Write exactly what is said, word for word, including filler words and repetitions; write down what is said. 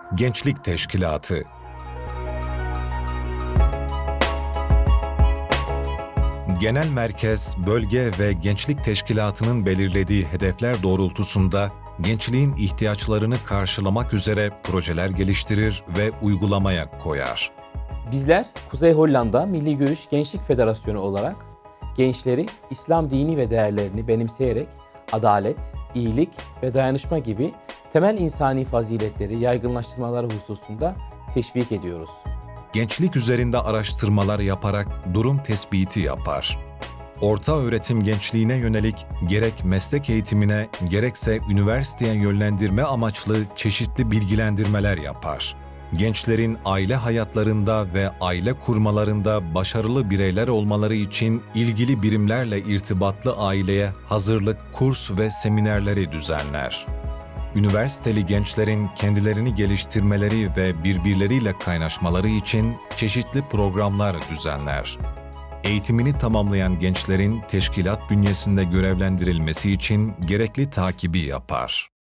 Gençlik Teşkilatı. Genel merkez, bölge ve gençlik teşkilatının belirlediği hedefler doğrultusunda gençliğin ihtiyaçlarını karşılamak üzere projeler geliştirir ve uygulamaya koyar. Bizler Kuzey Hollanda Milli Görüş Gençlik Federasyonu olarak gençleri İslam dini ve değerlerini benimseyerek adalet, iyilik ve dayanışma gibi temel insani faziletleri yaygınlaştırmaları hususunda teşvik ediyoruz. Gençlik üzerinde araştırmalar yaparak durum tespiti yapar. Orta öğretim gençliğine yönelik gerek meslek eğitimine gerekse üniversiteye yönlendirme amaçlı çeşitli bilgilendirmeler yapar. Gençlerin aile hayatlarında ve aile kurmalarında başarılı bireyler olmaları için ilgili birimlerle irtibatlı aileye hazırlık, kurs ve seminerleri düzenler. Üniversiteli gençlerin kendilerini geliştirmeleri ve birbirleriyle kaynaşmaları için çeşitli programlar düzenler. Eğitimini tamamlayan gençlerin teşkilat bünyesinde görevlendirilmesi için gerekli takibi yapar.